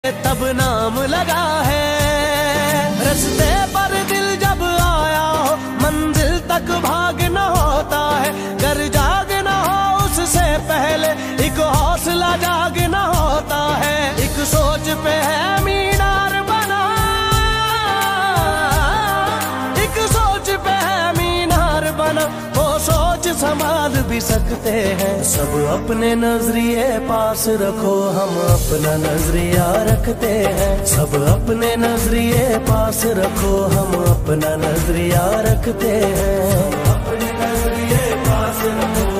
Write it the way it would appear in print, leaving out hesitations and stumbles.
तब नाम लगा है। रास्ते पर दिल जब आया हो, मंजिल तक भागना होता है। घर जागना हो उससे पहले एक हौसला जागना होता है। एक सोच पे है मीनार बना, एक सोच पे है मीनार बना। वो सोच संभाल भी सकते हैं। सब अपने नजरिए पास रखो, हम अपना नजरिया रखते हैं। सब अपने नजरिए पास रखो, हम अपना नजरिया रखते हैं। अपने नजरिए पास रखो।